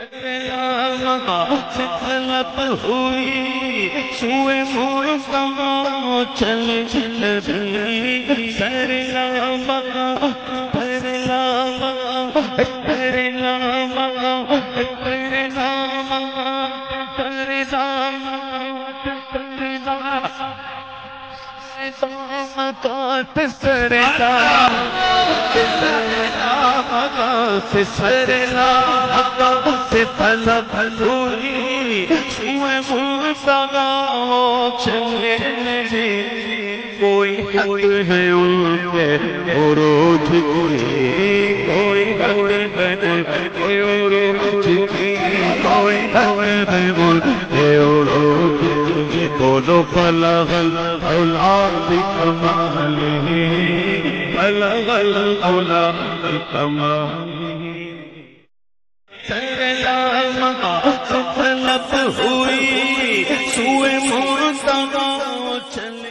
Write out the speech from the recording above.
سے طلب ہوئی سوئے مصطفیٰ چل چل رہی سر لاما پر لاما پر لاما پر لاما پر لاما سے طلب ہوئی سوئے مصطفیٰ چلے کوئی حق ہے ان کے عروج کی کوئی حق ہے کوئی عروج کی کوئی حق ہے ان کے عروج کی بولو بلغ العلا بکمالہ بلغ العلا بکمالہ سلام سے طلب ہوئی سوئے مصطفیٰ چل